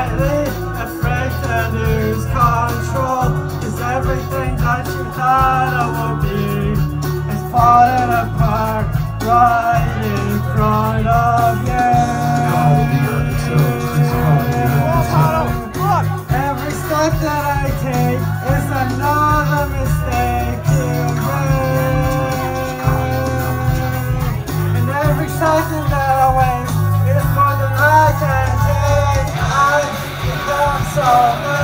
slightly afraid to lose control, 'cause everything that you thought it would be is falling apart right in front of you. Every step that I take is another mistake you make, and every second that I waste is more than I can take. I've become so